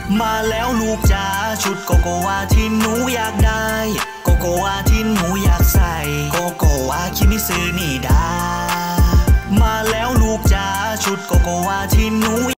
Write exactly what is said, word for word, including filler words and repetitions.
มาแล้วลูกจ๋าชุดโกโกวาที่หนูอยากได้โกโกวาที่หนูอยากใส่โกโกวาคิมิซึนิดามาแล้วลูกจ๋าชุดโกโกวาที่หนู